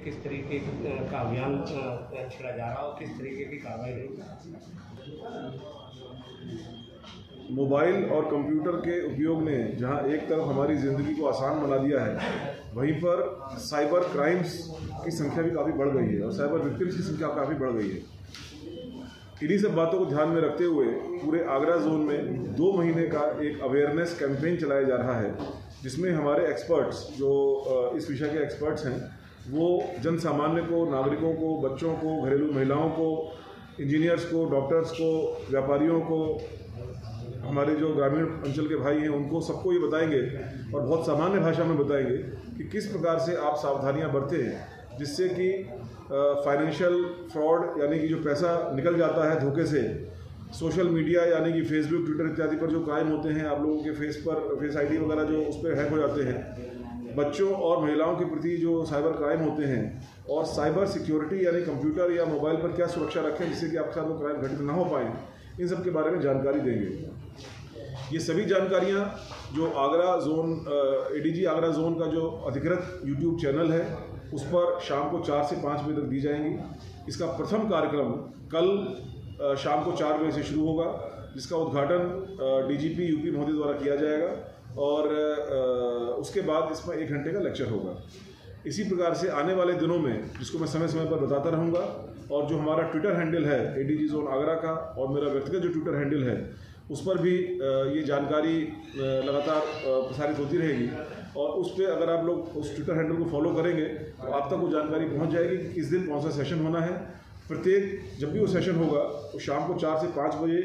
किस तरीके का अभियान छेड़ा जा रहा और किस तरीके की कार्रवाई होगी? मोबाइल और कंप्यूटर के उपयोग ने जहां एक तरफ हमारी ज़िंदगी को आसान बना दिया है, वहीं पर साइबर क्राइम्स की संख्या भी काफ़ी बढ़ गई है और साइबर विक्टिम्स की संख्या काफ़ी बढ़ गई है। इन्हीं सब बातों को ध्यान में रखते हुए पूरे आगरा जोन में 2 महीने का एक अवेयरनेस कैंपेन चलाया जा रहा है, जिसमें हमारे एक्सपर्ट्स जो इस विषय के एक्सपर्ट्स हैं वो जन सामान्य को, नागरिकों को, बच्चों को, घरेलू महिलाओं को, इंजीनियर्स को, डॉक्टर्स को, व्यापारियों को, हमारे जो ग्रामीण अंचल के भाई हैं उनको सबको ये बताएंगे और बहुत सामान्य भाषा में बताएंगे कि किस प्रकार से आप सावधानियां बरतें जिससे कि फाइनेंशियल फ्रॉड यानी कि जो पैसा निकल जाता है धोखे से, सोशल मीडिया यानी कि फेसबुक, ट्विटर इत्यादि पर जो क्राइम होते हैं, आप लोगों के फेस आईडी वगैरह जो उस पर हैक हो जाते हैं, बच्चों और महिलाओं के प्रति जो साइबर क्राइम होते हैं, और साइबर सिक्योरिटी यानी कंप्यूटर या मोबाइल पर क्या सुरक्षा रखें जिससे कि आपके साथ वो क्राइम घटित ना हो पाए, इन सब के बारे में जानकारी देंगे। ये सभी जानकारियां जो Agra zone ADG Agra zone का जो अधिकृत यूट्यूब चैनल है उस पर शाम को 4 से 5 बजे तक दी जाएंगी। इसका प्रथम कार्यक्रम कल शाम को 4 बजे से शुरू होगा, जिसका उद्घाटन डीजीपी यूपी महोदय द्वारा किया जाएगा और उसके बाद इसमें 1 घंटे का लेक्चर होगा। इसी प्रकार से आने वाले दिनों में, जिसको मैं समय समय पर बताता रहूँगा, और जो हमारा ट्विटर हैंडल है एडीजी जोन आगरा का और मेरा व्यक्तिगत जो ट्विटर हैंडल है उस पर भी ये जानकारी लगातार प्रसारित होती रहेगी और उस पर अगर आप लोग उस ट्विटर हैंडल को फॉलो करेंगे तो आप तक वो जानकारी पहुंच जाएगी कि किस दिन कौन सा सेशन होना है। प्रत्येक जब भी वो सेशन होगा तो शाम को 4 से 5 बजे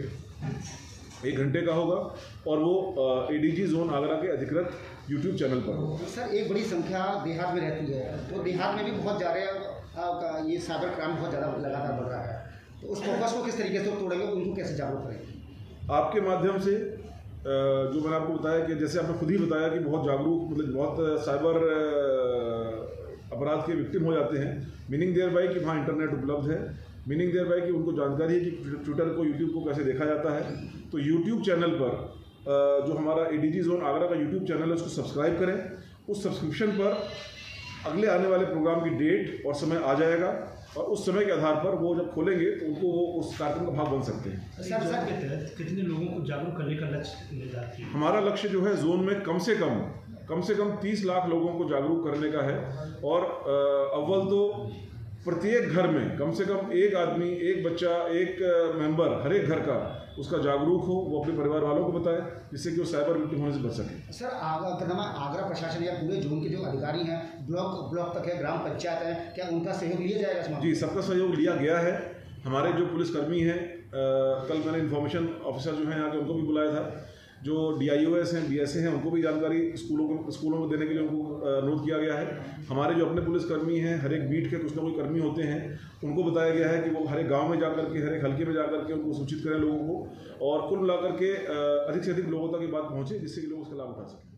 1 घंटे का होगा और वो एडीजी जोन आगरा के अधिकृत यूट्यूब चैनल पर होगा। सर, एक बड़ी संख्या देहात में रहती है, तो देहात में भी बहुत ज़्यादा ये साइबर क्राइम बहुत ज़्यादा लगातार बढ़ रहा है, तो उस फोकस को किस तरीके से तोड़ेंगे, उनको कैसे जागरूक करेंगे? आपके माध्यम से जो मैंने आपको बताया कि जैसे आपने खुद ही बताया कि बहुत जागरूक, मतलब बहुत साइबर अपराध के विक्टिम हो जाते हैं, मीनिंग देयर बाय कि वहाँ इंटरनेट उपलब्ध है, मीनिंग देयर बाय कि उनको जानकारी है कि ट्विटर को, यूट्यूब को कैसे देखा जाता है। तो यूट्यूब चैनल पर जो हमारा एडीजी जोन आगरा का यूट्यूब चैनल है उसको सब्सक्राइब करें। उस सब्सक्रिप्शन पर अगले आने वाले प्रोग्राम की डेट और समय आ जाएगा और उस समय के आधार पर वो जब खोलेंगे तो उनको वो उस कार्यक्रम का भाग बन सकते हैं। सर के तहत कितने लोगों को जागरूक करने का लक्ष्य निर्धारित है? हमारा लक्ष्य जो है जोन में कम से कम 30 लाख लोगों को जागरूक करने का है और अव्वल तो प्रत्येक घर में कम से कम एक आदमी, एक बच्चा, एक मेंबर, हर एक घर का उसका जागरूक हो, वो अपने परिवार वालों को बताए जिससे कि वो साइबर विक्टिम होने से बच सके। सर, आगरा प्रशासन या पूरे जोन के जो अधिकारी हैं, ब्लॉक तक है, ग्राम पंचायत है, क्या उनका सहयोग लिया जाएगा? जी, सबका सहयोग लिया गया है। हमारे जो पुलिसकर्मी हैं, कल मैंने इन्फॉर्मेशन ऑफिसर जो हैं यहाँ के उनको भी बुलाया था, जो DIOS हैं, BSA हैं, उनको भी जानकारी स्कूलों को देने के लिए उनको नोट किया गया है। हमारे जो अपने पुलिसकर्मी हैं, हर एक बीट के कुछ ना कोई कर्मी होते हैं, उनको बताया गया है कि वो हर एक गांव में जाकर के, हर एक हल्के में जाकर के उनको सूचित करें लोगों को, और कुल मिलाकर के अधिक से अधिक लोगों तक ये बात पहुँचे जिससे कि लोग उसका लाभ उठा सकें।